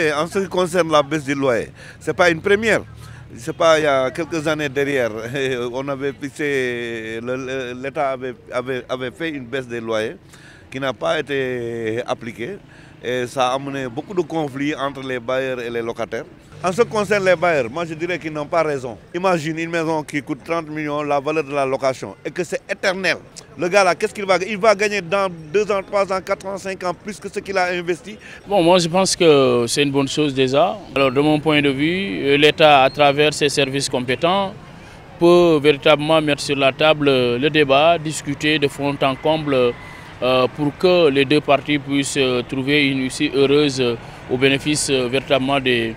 Et en ce qui concerne la baisse du loyer, ce n'est pas une première. C'est pas il y a quelques années derrière, on avait fixé, l'État avait fait une baisse des loyers qui n'a pas été appliquée et ça a amené beaucoup de conflits entre les bailleurs et les locataires. En ce qui concerne les bailleurs, moi je dirais qu'ils n'ont pas raison. Imagine une maison qui coûte 30 millions, la valeur de la location, et que c'est éternel. Le gars là, qu'est-ce qu'il va gagner? Il va gagner dans 2 ans, 3 ans, 4 ans, 5 ans, plus que ce qu'il a investi. Bon, moi je pense que c'est une bonne chose déjà. Alors de mon point de vue, l'État, à travers ses services compétents, peut véritablement mettre sur la table le débat, discuter de fond en comble pour que les deux parties puissent trouver une issue heureuse au bénéfice véritablement de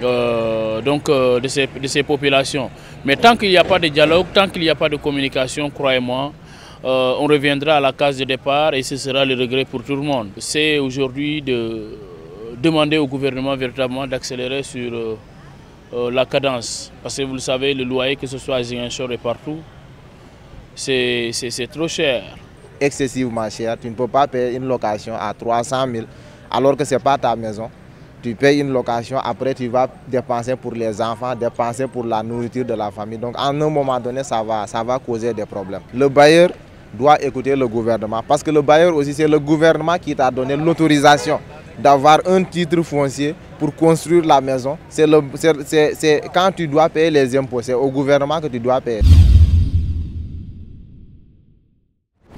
ces populations. Mais tant qu'il n'y a pas de dialogue, tant qu'il n'y a pas de communication, croyez-moi, on reviendra à la case de départ et ce sera le regret pour tout le monde. C'est aujourd'hui de demander au gouvernement véritablement d'accélérer sur la cadence. Parce que vous le savez, le loyer, que ce soit à Ziguinchor et partout, c'est trop cher. Excessivement cher. Tu ne peux pas payer une location à 300 000 alors que ce n'est pas ta maison. Tu payes une location, après tu vas dépenser pour les enfants, dépenser pour la nourriture de la famille. Donc à un moment donné, ça va causer des problèmes. Le bailleur doit écouter le gouvernement parce que le bailleur aussi, c'est le gouvernement qui t'a donné l'autorisation d'avoir un titre foncier pour construire la maison. C'est quand tu dois payer les impôts, c'est au gouvernement que tu dois payer.